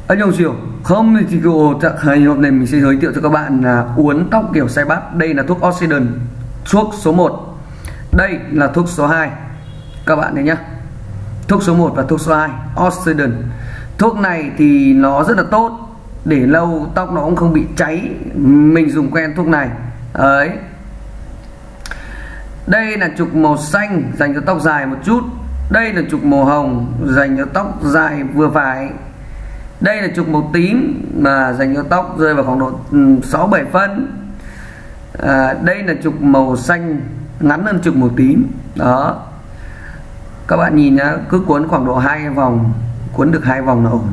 Annyeonghaseyo. Không thì ngày hôm nay mình sẽ giới thiệu cho các bạn là uốn tóc kiểu say bát. Đây là thuốc Oxidant, thuốc số 1. Đây là thuốc số 2. Các bạn thấy nhá. Thuốc số 1 và thuốc số 2, Oxidant. Thuốc này thì nó rất là tốt, để lâu tóc nó cũng không bị cháy. Mình dùng quen thuốc này. Đấy. Đây là trục màu xanh dành cho tóc dài một chút. Đây là trục màu hồng dành cho tóc dài vừa phải. Đây là trục màu tím mà dành cho tóc rơi vào khoảng độ 6-7 phân. Đây là trục màu xanh ngắn hơn trục màu tím. Đó. Các bạn nhìn nhá, cứ cuốn khoảng độ 2 vòng, cuốn được 2 vòng là ổn.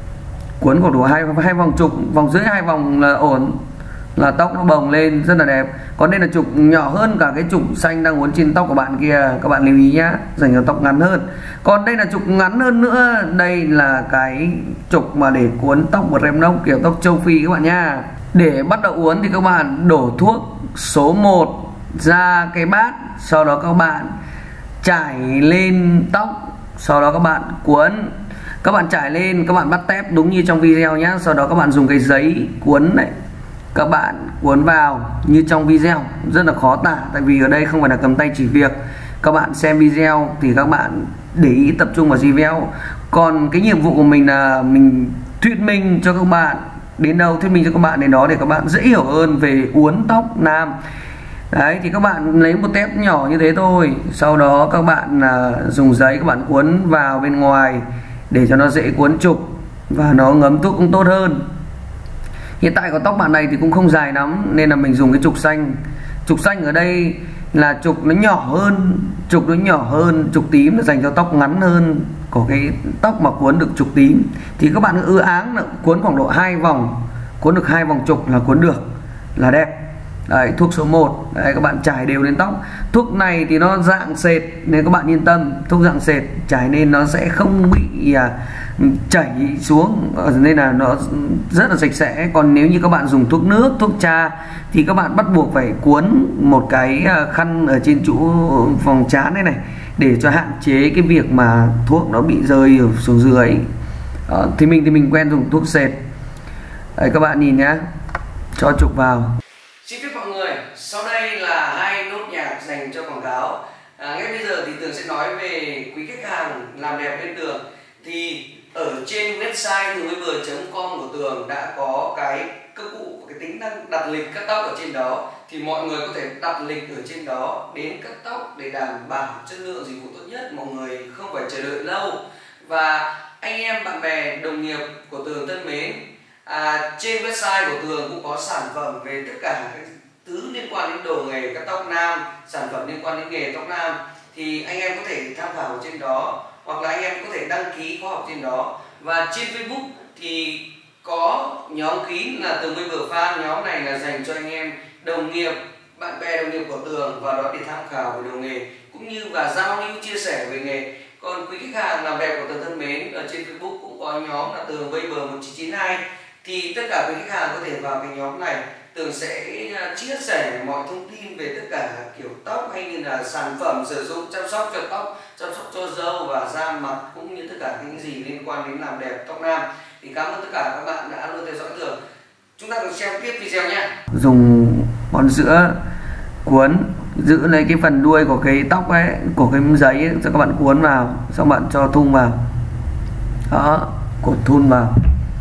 Cuốn khoảng độ 2 vòng trục, vòng dưới 2 vòng là ổn, là tóc nó bồng lên rất là đẹp. Còn đây là trục nhỏ hơn cả cái trục xanh đang uốn trên tóc của bạn kia, các bạn lưu ý nhá, dành cho tóc ngắn hơn. Còn đây là trục ngắn hơn nữa, đây là cái trục mà để cuốn tóc một rem nông kiểu tóc châu Phi các bạn nha. Để bắt đầu uốn thì các bạn đổ thuốc số 1 ra cái bát, sau đó các bạn trải lên tóc, sau đó các bạn cuốn. Các bạn trải lên, các bạn bắt tép đúng như trong video nhé. Sau đó các bạn dùng cái giấy cuốn này, các bạn cuốn vào như trong video. Rất là khó tả, tại vì ở đây không phải là cầm tay chỉ việc. Các bạn xem video thì các bạn để ý tập trung vào video. Còn cái nhiệm vụ của mình là mình thuyết minh cho các bạn đến đâu, thuyết minh cho các bạn đến đó, để các bạn dễ hiểu hơn về uốn tóc nam. Đấy, thì các bạn lấy một tép nhỏ như thế thôi. Sau đó các bạn dùng giấy, các bạn cuốn vào bên ngoài để cho nó dễ cuốn trục và nó ngấm thuốc cũng tốt hơn. Hiện tại có tóc bạn này thì cũng không dài lắm, nên là mình dùng cái trục xanh. Trục xanh ở đây là trục nó nhỏ hơn, trục nó nhỏ hơn. Trục tím là dành cho tóc ngắn hơn, có cái tóc mà cuốn được trục tím. Thì các bạn ư áng là cuốn khoảng độ 2 vòng, cuốn được 2 vòng trục là cuốn được, là đẹp. Đấy, thuốc số 1. Đấy, các bạn trải đều lên tóc. Thuốc này thì nó dạng sệt nên các bạn yên tâm. Thuốc dạng sệt trải lên nó sẽ không bị chảy xuống, nên là nó rất là sạch sẽ. Còn nếu như các bạn dùng thuốc nước, thuốc cha thì các bạn bắt buộc phải cuốn một cái khăn ở trên chỗ vòng trán này để cho hạn chế cái việc mà thuốc nó bị rơi xuống dưới. Thì mình quen dùng thuốc sệt. Đấy, các bạn nhìn nhá, cho trục vào. Xin phép mọi người, sau đây là 2 nốt nhạc dành cho quảng cáo. Ngay bây giờ thì Tường sẽ nói về quý khách hàng làm đẹp bên Tường. Thì ở trên website tường.com của Tường đã có cái công cụ, cái tính năng đặt lịch cắt tóc ở trên đó. Thì mọi người có thể đặt lịch ở trên đó đến cắt tóc để đảm bảo chất lượng dịch vụ tốt nhất, mọi người không phải chờ đợi lâu. Và anh em, bạn bè, đồng nghiệp của Tường thân mến, trên website của Tường cũng có sản phẩm về tất cả các thứ liên quan đến đồ nghề cắt tóc nam, sản phẩm liên quan đến nghề tóc nam. Thì anh em có thể tham khảo ở trên đó, hoặc là anh em có thể đăng ký khóa học trên đó. Và trên Facebook thì có nhóm kín là Tường mới vừa fan. Nhóm này là dành cho anh em đồng nghiệp, bạn bè đồng nghiệp của Tường vào đó để tham khảo về đồ nghề cũng như và giao lưu chia sẻ về nghề. Còn quý khách hàng làm đẹp của Tường thân mến, ở trên Facebook cũng có nhóm là Tường Vapor 1992. Thì tất cả quý khách hàng có thể vào cái nhóm này. Tường sẽ chia sẻ mọi thông tin về tất cả kiểu tóc hay như là sản phẩm sử dụng chăm sóc cho tóc, chăm sóc cho râu và da mặt, cũng như tất cả những gì liên quan đến làm đẹp tóc nam. Thì cảm ơn tất cả các bạn đã luôn theo dõi Tường. Chúng ta cùng xem tiếp video nhé. Dùng ngón giữa cuốn, giữ lấy cái phần đuôi của cái tóc ấy, của cái giấy ấy, cho các bạn cuốn vào, xong bạn cho thun vào. Đó, cột thun vào.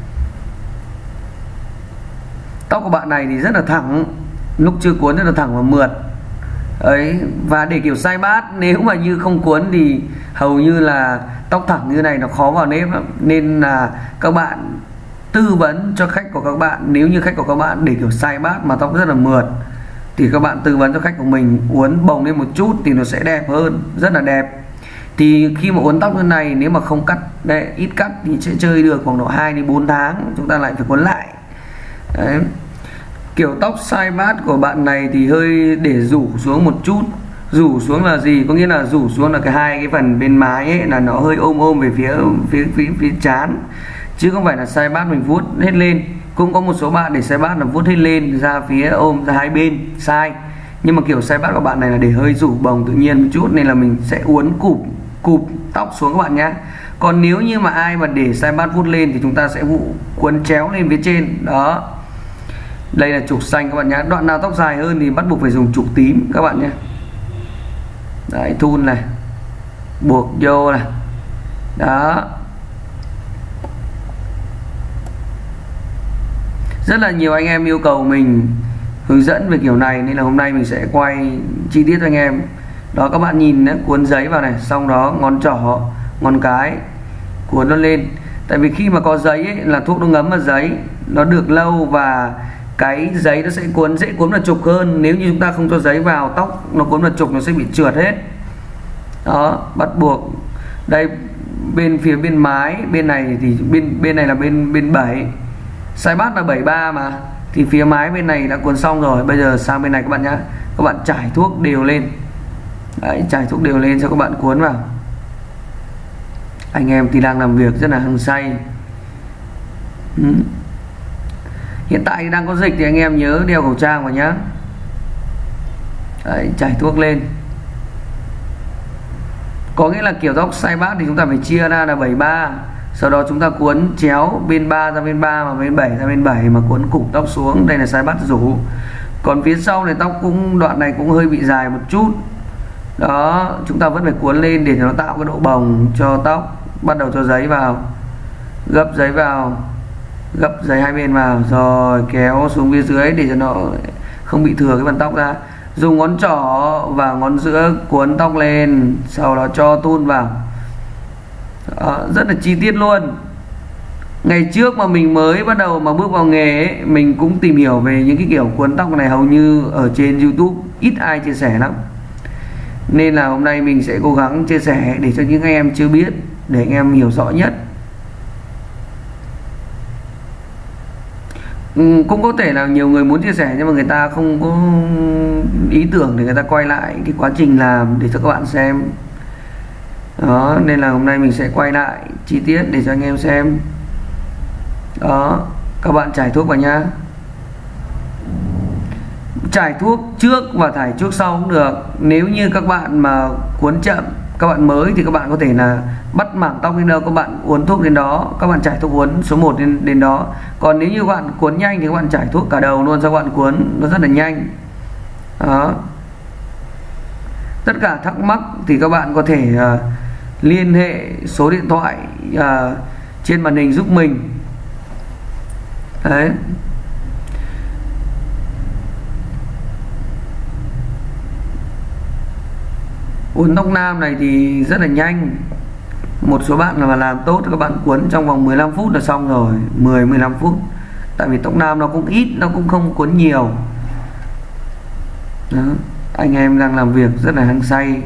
Tóc của bạn này thì rất là thẳng, lúc chưa cuốn rất là thẳng và mượt. Ấy, và để kiểu sai bát, nếu mà như không cuốn thì hầu như là tóc thẳng như này nó khó vào nếp lắm. Nên là các bạn tư vấn cho khách của các bạn, nếu như khách của các bạn để kiểu sai bát mà tóc rất là mượt thì các bạn tư vấn cho khách của mình uốn bồng lên một chút thì nó sẽ đẹp hơn, rất là đẹp. Thì khi mà uốn tóc như này, nếu mà không cắt, đây, ít cắt thì sẽ chơi được khoảng độ 2 đến 4 tháng, chúng ta lại phải cuốn lại. Đấy. Kiểu tóc sai bát của bạn này thì hơi để rủ xuống một chút. Rủ xuống là gì? Có nghĩa là rủ xuống là hai cái phần bên mái ấy, là nó hơi ôm về phía trán, chứ không phải là sai bát mình vuốt hết lên. Cũng có một số bạn để sai bát là vuốt hết lên ra phía ôm ra hai bên, sai. Nhưng mà kiểu sai bát của bạn này là để hơi rủ bồng tự nhiên một chút, nên là mình sẽ uốn cụp tóc xuống các bạn nhé. Còn nếu như mà ai mà để sai bát vuốt lên thì chúng ta sẽ cuốn chéo lên phía trên. Đó, đây là trục xanh các bạn nhé. Đoạn nào tóc dài hơn thì bắt buộc phải dùng trục tím các bạn nhé. Đấy, thun này, buộc vô này. Đó, rất là nhiều anh em yêu cầu mình hướng dẫn về kiểu này, nên là hôm nay mình sẽ quay chi tiết cho anh em. Đó, các bạn nhìn đấy, cuốn giấy vào này, xong đó ngón trỏ, ngón cái cuốn nó lên. Tại vì khi mà có giấy ấy, là thuốc nó ngấm vào giấy, nó được lâu và cái giấy nó sẽ dễ cuốn vào trục hơn. Nếu như chúng ta không cho giấy vào, tóc nó cuốn vào trục nó sẽ bị trượt hết. Đó, bắt buộc đây, phía bên mái bên này thì bên này là bên 7, sai bát là 73 mà, thì phía mái bên này đã cuốn xong rồi. Bây giờ sang bên này các bạn nhá, các bạn trải thuốc đều lên. Đấy, trải thuốc đều lên cho các bạn cuốn vào. Anh em thì đang làm việc rất là hăng say. Hiện tại đang có dịch thì anh em nhớ đeo khẩu trang vào nhá. Đấy, trải thuốc lên. Có nghĩa là kiểu tóc sai bát thì chúng ta phải chia ra là 73. Sau đó chúng ta cuốn chéo bên 3 ra bên 3, mà bên 7 ra bên 7, mà cuốn cụp tóc xuống. Đây là sai bát rủ. Còn phía sau này tóc cũng đoạn này cũng hơi bị dài một chút. Đó, chúng ta vẫn phải cuốn lên để nó tạo cái độ bồng cho tóc. Bắt đầu cho giấy vào, gấp giấy vào, gấp giấy hai bên vào, rồi kéo xuống phía dưới để cho nó không bị thừa cái phần tóc ra. Dùng ngón trỏ và ngón giữa cuốn tóc lên, sau đó cho thun vào. Đó, rất là chi tiết luôn. Ngày trước mà mình mới bắt đầu mà bước vào nghề ấy, mình cũng tìm hiểu về những cái kiểu cuốn tóc này, hầu như ở trên YouTube ít ai chia sẻ lắm. Nên là hôm nay mình sẽ cố gắng chia sẻ để cho những anh em chưa biết, để anh em hiểu rõ nhất. Cũng có thể là nhiều người muốn chia sẻ nhưng mà người ta không có ý tưởng để người ta quay lại cái quá trình làm để cho các bạn xem. Đó, nên là hôm nay mình sẽ quay lại chi tiết để cho anh em xem. Đó, các bạn trải thuốc vào nhá. Trải thuốc trước và trải thuốc sau cũng được. Nếu như các bạn mà cuốn chậm, các bạn mới thì các bạn có thể là bắt mảng tóc đến đâu các bạn uốn thuốc đến đó, các bạn trải thuốc uốn số 1 đến đó. Còn nếu như các bạn cuốn nhanh thì các bạn trải thuốc cả đầu luôn, cho các bạn cuốn nó rất là nhanh. Đó, tất cả thắc mắc thì các bạn có thể liên hệ số điện thoại trên màn hình giúp mình. Đấy, uốn tóc nam này thì rất là nhanh. Một số bạn mà làm tốt các bạn cuốn trong vòng 15 phút là xong rồi, 10-15 phút. Tại vì tóc nam nó cũng ít, nó cũng không cuốn nhiều. Đó, anh em đang làm việc rất là hăng say.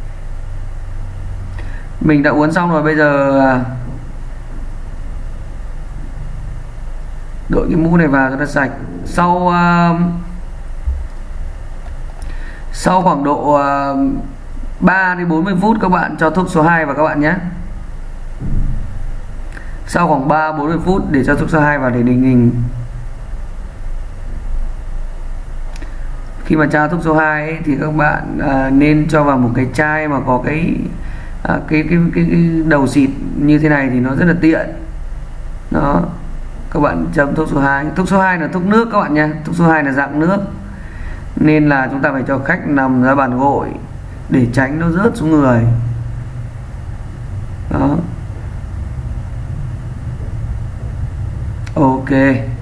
Mình đã uốn xong rồi, bây giờ đội cái mũ này vào cho nó sạch. Sau khoảng độ 3 đến 40 phút các bạn cho thuốc số 2 vào các bạn nhé. Sau khoảng 3-40 phút để cho thuốc số 2 vào để định hình. Khi mà tra thuốc số 2 ấy, thì các bạn nên cho vào một cái chai mà có cái đầu xịt như thế này thì nó rất là tiện. Đó, các bạn châm thuốc số 2. Thuốc số 2 là thuốc nước các bạn nha. Thuốc số 2 là dạng nước, nên là chúng ta phải cho khách nằm ra bàn gội để tránh nó rớt xuống người. Đó, ok.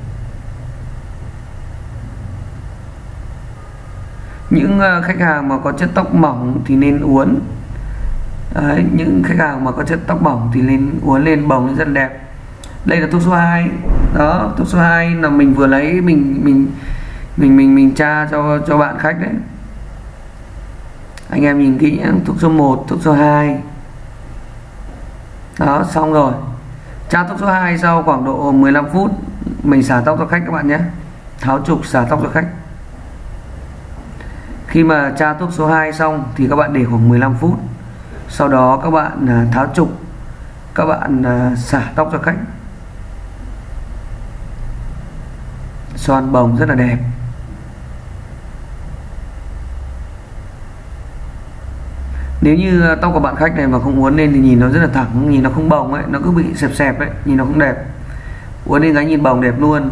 Những khách hàng mà có chất tóc mỏng thì nên uốn. Đấy, những khách hàng mà có chất tóc mỏng thì nên uốn lên bồng rất đẹp. Đây là thuốc số 2. Đó, thuốc số 2 là mình vừa lấy, mình tra cho bạn khách đấy. Anh em nhìn kỹ nhé, thuốc số 1, thuốc số 2. Đó, xong rồi. Tra thuốc số 2 sau khoảng độ 15 phút mình xả tóc cho khách các bạn nhé. Tháo trục xả tóc cho khách. Khi mà tra thuốc số 2 xong thì các bạn để khoảng 15 phút. Sau đó các bạn tháo trục, các bạn xả tóc cho khách. Xoăn bồng rất là đẹp. Nếu như tóc của bạn khách này mà không uốn lên thì nhìn nó rất là thẳng, nhìn nó không bồng ấy, nó cứ bị xẹp xẹp ấy, nhìn nó không đẹp. Uốn lên cái nhìn bồng đẹp luôn.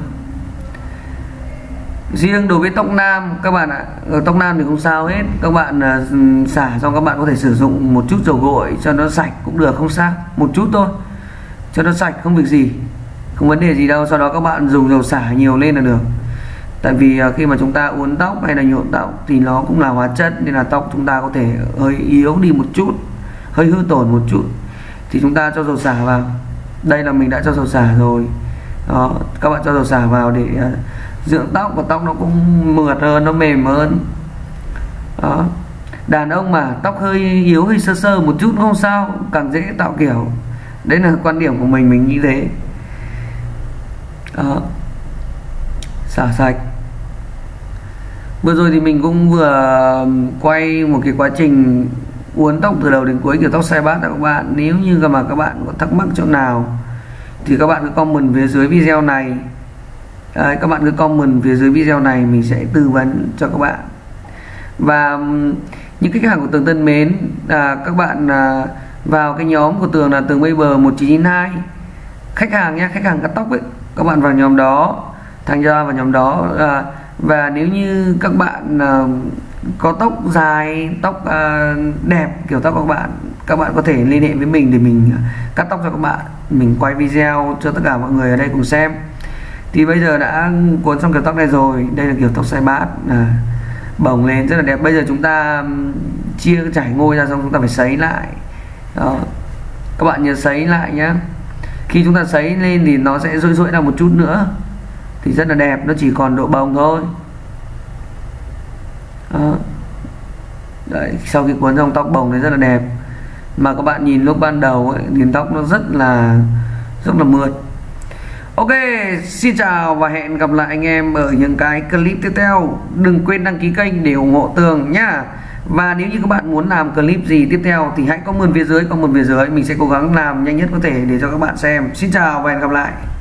Riêng đối với tóc nam các bạn ạ, ở tóc nam thì không sao hết, các bạn xả xong các bạn có thể sử dụng một chút dầu gội cho nó sạch cũng được, không sao, một chút thôi cho nó sạch, không việc gì, không vấn đề gì đâu. Sau đó các bạn dùng dầu xả nhiều lên là được. Tại vì khi mà chúng ta uốn tóc hay là nhuộm tóc thì nó cũng là hóa chất, nên là tóc chúng ta có thể hơi yếu đi một chút, hơi hư tổn một chút, thì chúng ta cho dầu xả vào. Đây là mình đã cho dầu xả rồi đó, các bạn cho dầu xả vào để dưỡng tóc, và tóc nó cũng mượt hơn, nó mềm hơn đó. Đàn ông mà tóc hơi yếu, hơi sơ sơ một chút không sao, càng dễ tạo kiểu. Đấy là quan điểm của mình nghĩ thế đó. Xả sạch. Vừa rồi thì mình cũng vừa quay một cái quá trình uốn tóc từ đầu đến cuối kiểu tóc sai bát cho các bạn. Nếu như mà các bạn có thắc mắc chỗ nào thì các bạn cứ comment phía dưới video này. Đấy, các bạn cứ comment phía dưới video này, mình sẽ tư vấn cho các bạn. Và những khách hàng của Tường thân mến, các bạn vào cái nhóm của Tường là Tường Barber 1992, khách hàng nhé, khách hàng cắt tóc ấy, các bạn vào nhóm đó, tham gia vào nhóm đó. Và nếu như các bạn có tóc dài, tóc đẹp kiểu tóc của các bạn có thể liên hệ với mình để mình cắt tóc cho các bạn, mình quay video cho tất cả mọi người ở đây cùng xem. Thì bây giờ đã cuốn xong kiểu tóc này rồi, đây là kiểu tóc sai bát, bồng lên rất là đẹp. Bây giờ chúng ta chia chải ngôi ra xong chúng ta phải sấy lại đó. Các bạn nhớ sấy lại nhé. Khi chúng ta sấy lên thì nó sẽ rũi ra một chút nữa thì rất là đẹp, nó chỉ còn độ bồng thôi đó. Đấy, sau khi cuốn xong tóc bồng thì rất là đẹp, mà các bạn nhìn lúc ban đầu ấy, thì tóc nó rất là mượt. Ok, xin chào và hẹn gặp lại anh em ở những cái clip tiếp theo. Đừng quên đăng ký kênh để ủng hộ Tường nhá. Và nếu như các bạn muốn làm clip gì tiếp theo thì hãy comment phía dưới, mình sẽ cố gắng làm nhanh nhất có thể để cho các bạn xem. Xin chào và hẹn gặp lại.